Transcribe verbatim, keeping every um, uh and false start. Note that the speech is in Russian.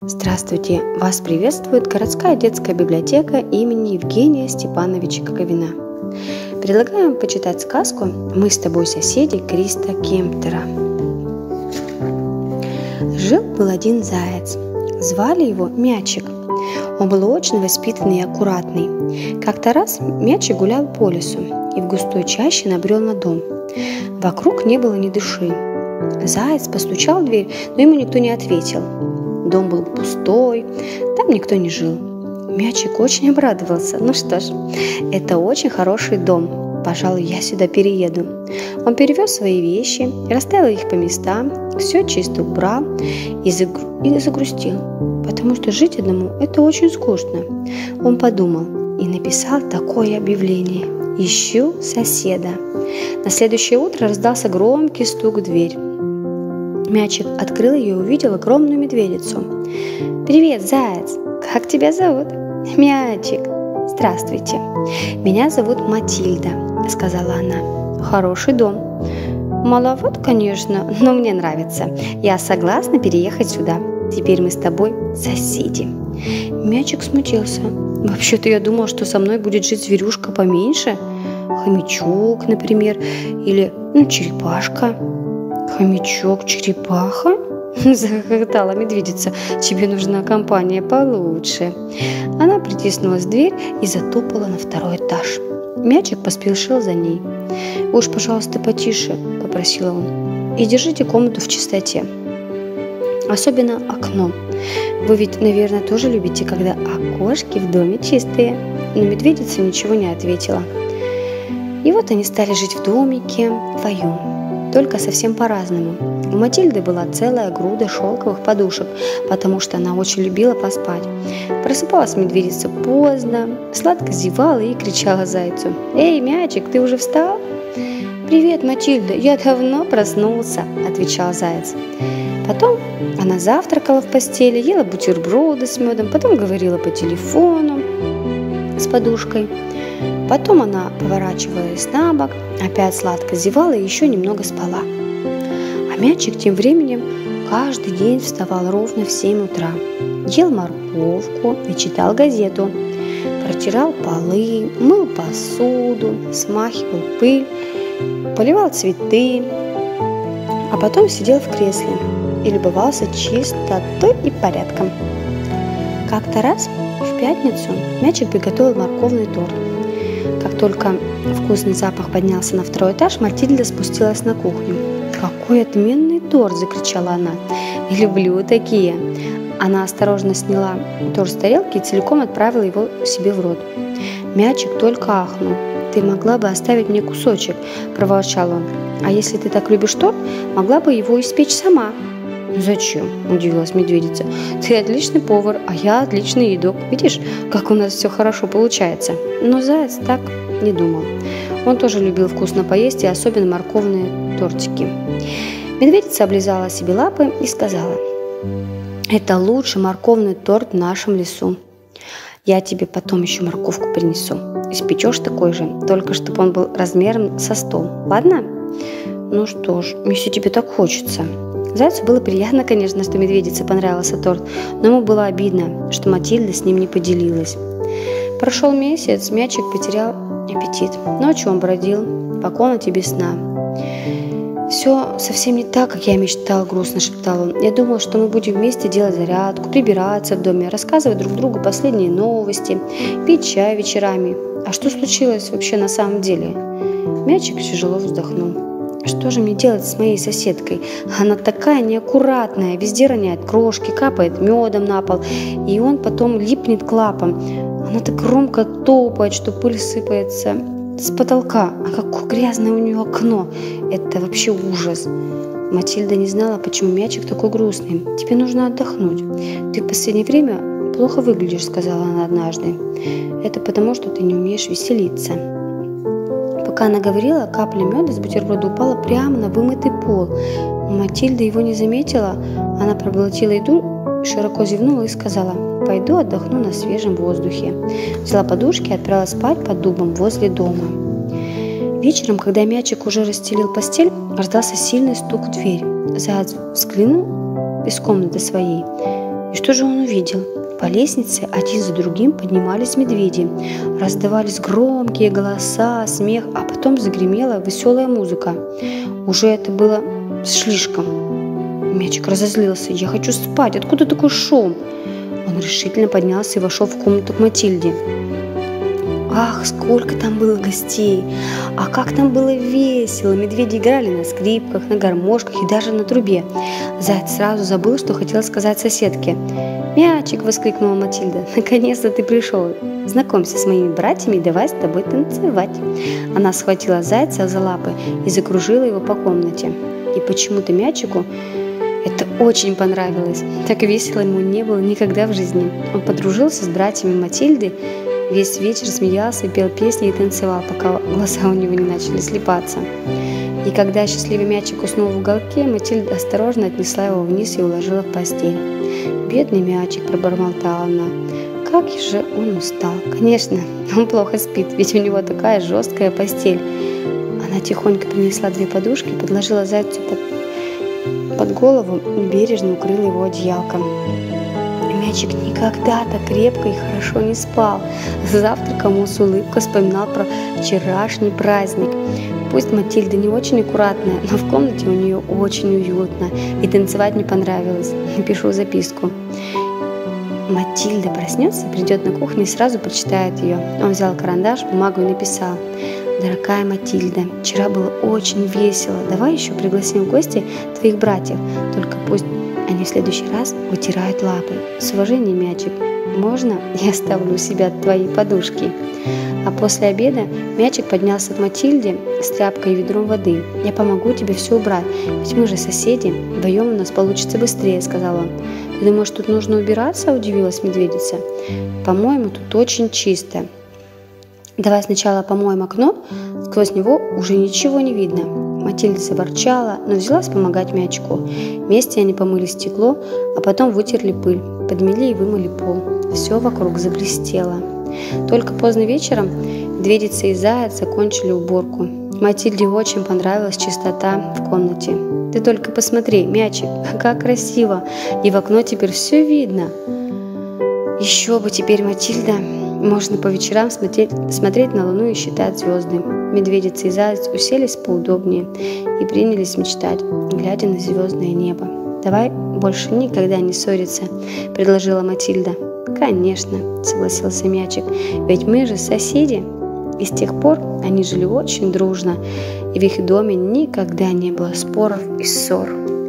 Здравствуйте! Вас приветствует городская детская библиотека имени Евгения Степановича Коковина. Предлагаем почитать сказку «Мы с тобой соседи» Криста Кемптера. Жил-был один заяц. Звали его Мячик. Он был очень воспитанный и аккуратный. Как-то раз Мячик гулял по лесу и в густой чаще набрел на дом. Вокруг не было ни души. Заяц постучал в дверь, но ему никто не ответил. Дом был пустой, там никто не жил. Мячик очень обрадовался. Ну что ж, это очень хороший дом. Пожалуй, я сюда перееду. Он перевез свои вещи, расставил их по местам, все чисто убрал и, загру... и загрустил, потому что жить одному – это очень скучно. Он подумал и написал такое объявление: «Ищу соседа». На следующее утро раздался громкий стук в дверь. Мячик открыл ее и увидел огромную медведицу. «Привет, заяц! Как тебя зовут?» «Мячик!» «Здравствуйте! Меня зовут Матильда», — сказала она. «Хороший дом». «Маловат, конечно, но мне нравится. Я согласна переехать сюда. Теперь мы с тобой соседи». Мячик смутился. «Вообще-то я думал, что со мной будет жить зверюшка поменьше. Хомячок, например, или ну, черепашка». «Хомячок, черепаха?» – захохотала медведица. «Тебе нужна компания получше». Она притиснулась в дверь и затопала на второй этаж. Мячик поспешил за ней. «Вы уж, пожалуйста, потише», – попросил он. «И держите комнату в чистоте. Особенно окно. Вы ведь, наверное, тоже любите, когда окошки в доме чистые». Но медведица ничего не ответила. И вот они стали жить в домике вдвоем. Только совсем по-разному. У Матильды была целая груда шелковых подушек, потому что она очень любила поспать. Просыпалась медведица поздно, сладко зевала и кричала зайцу: «Эй, Мячик, ты уже встал?» «Привет, Матильда, я давно проснулся», – отвечал заяц. Потом она завтракала в постели, ела бутерброды с медом, потом говорила по телефону с подушкой. Потом она поворачивалась на бок, опять сладко зевала и еще немного спала. А Мячик тем временем каждый день вставал ровно в семь утра, ел морковку и читал газету, протирал полы, мыл посуду, смахивал пыль, поливал цветы, а потом сидел в кресле и любовался чистотой и порядком. Как-то раз в пятницу Мячик приготовил морковный торт. Как только вкусный запах поднялся на второй этаж, Матильда спустилась на кухню. «Какой отменный торт!» – закричала она. «Люблю такие!» Она осторожно сняла торт с тарелки и целиком отправила его себе в рот. Мячик только ахнул. «Ты могла бы оставить мне кусочек», – проворчал он. «А если ты так любишь торт, могла бы его испечь сама». «Зачем?» – удивилась медведица. «Ты отличный повар, а я отличный едок. Видишь, как у нас все хорошо получается». Но заяц так не думал. Он тоже любил вкусно поесть, и особенно морковные тортики. Медведица облизала себе лапы и сказала: «Это лучший морковный торт в нашем лесу. Я тебе потом еще морковку принесу. Испечешь такой же, только чтобы он был размером со стол. Ладно?» «Ну что ж, если тебе так хочется». Зайцу было приятно, конечно, что медведице понравился торт, но ему было обидно, что Матильда с ним не поделилась. Прошел месяц, Мячик потерял аппетит. Ночью он бродил по комнате без сна. «Все совсем не так, как я мечтал», – грустно шептал он. «Я думал, что мы будем вместе делать зарядку, прибираться в доме, рассказывать друг другу последние новости, пить чай вечерами. А что случилось вообще на самом деле?» Мячик тяжело вздохнул. «Что же мне делать с моей соседкой? Она такая неаккуратная, везде роняет крошки, капает медом на пол, и он потом липнет к лапам. Она так громко топает, что пыль сыпается с потолка. А какое грязное у нее окно! Это вообще ужас!» Матильда не знала, почему Мячик такой грустный. «Тебе нужно отдохнуть. Ты в последнее время плохо выглядишь», — сказала она однажды. «Это потому, что ты не умеешь веселиться». Пока она говорила, капля меда с бутерброда упала прямо на вымытый пол. Матильда его не заметила. Она проглотила еду, широко зевнула и сказала: «Пойду отдохну на свежем воздухе». Взяла подушки и отправилась спать под дубом возле дома. Вечером, когда Мячик уже расстелил постель, раздался сильный стук в дверь. Заяц взглянул из комнаты своей И что же он увидел? По лестнице один за другим поднимались медведи. Раздавались громкие голоса, смех, а потом загремела веселая музыка. Уже это было слишком. Мячик разозлился. «Я хочу спать! Откуда такой шум?» Он решительно поднялся и вошел в комнату к Матильде. Ах, сколько там было гостей! А как там было весело! Медведи играли на скрипках, на гармошках и даже на трубе. Заяц сразу забыл, что хотел сказать соседке. «Мячик!» – воскликнула Матильда. «Наконец-то ты пришел! Знакомься с моими братьями и давай с тобой танцевать!» Она схватила зайца за лапы и закружила его по комнате. И почему-то Мячику это очень понравилось. Так весело ему не было никогда в жизни. Он подружился с братьями Матильды, весь вечер смеялся, пел песни и танцевал, пока глаза у него не начали слипаться. И когда счастливый Мячик уснул в уголке, Матильда осторожно отнесла его вниз и уложила в постель. «Бедный Мячик», – пробормотала она, – «как же он устал! Конечно, он плохо спит, ведь у него такая жесткая постель». Она тихонько принесла две подушки, подложила зайцу под, под голову и бережно укрыла его одеялком. Мячик никогда так крепко и хорошо не спал. За завтраком он с улыбкой вспоминал про вчерашний праздник. Пусть Матильда не очень аккуратная, но в комнате у нее очень уютно, и танцевать не понравилось. Напишу записку. Матильда проснется, придет на кухню и сразу прочитает ее. Он взял карандаш, бумагу и написал: «Дорогая Матильда, вчера было очень весело. Давай еще пригласим в гости твоих братьев, только пусть они в следующий раз вытирают лапы. С уважением, Мячик. Можно я оставлю у себя твои подушки?» А после обеда Мячик поднялся к Матильде с тряпкой и ведром воды. «Я помогу тебе все убрать, ведь мы же соседи. Вдвоем у нас получится быстрее», — сказал он. «Ты думаешь, тут нужно убираться?» — удивилась медведица. «По-моему, тут очень чисто. Давай сначала помоем окно, сквозь него уже ничего не видно». Матильда заворчала, но взялась помогать Мячику. Вместе они помыли стекло, а потом вытерли пыль, подмели и вымыли пол. Все вокруг заблестело. Только поздно вечером медведица и заяц закончили уборку. Матильде очень понравилась чистота в комнате. «Ты только посмотри, Мячик, как красиво! И в окно теперь все видно!» «Еще бы теперь, Матильда, можно по вечерам смотреть, смотреть на луну и считать звезды». Медведица и заяц уселись поудобнее и принялись мечтать, глядя на звездное небо. «Давай больше никогда не ссориться», — предложила Матильда. «Конечно», — согласился Мячик, — «ведь мы же соседи». И с тех пор они жили очень дружно, и в их доме никогда не было споров и ссор.